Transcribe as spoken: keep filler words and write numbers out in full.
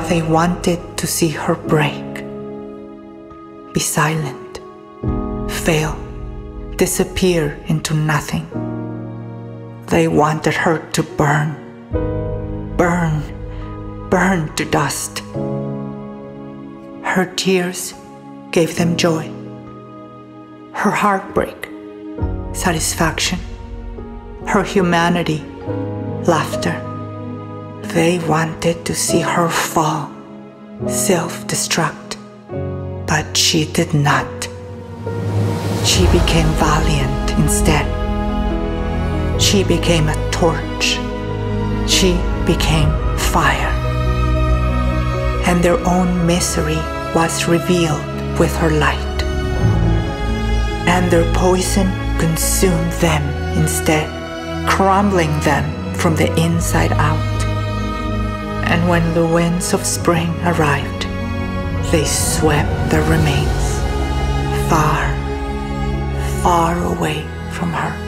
They wanted to see her break, be silent, fail, disappear into nothing. They wanted her to burn, burn, burn to dust. Her tears gave them joy, her heartbreak, satisfaction, her humanity, laughter. They wanted to see her fall, self-destruct, but she did not. She became valiant instead. She became a torch. She became fire. And their own misery was revealed with her light. And their poison consumed them instead, crumbling them from the inside out. And when the winds of spring arrived, they swept their remains far, far away from her.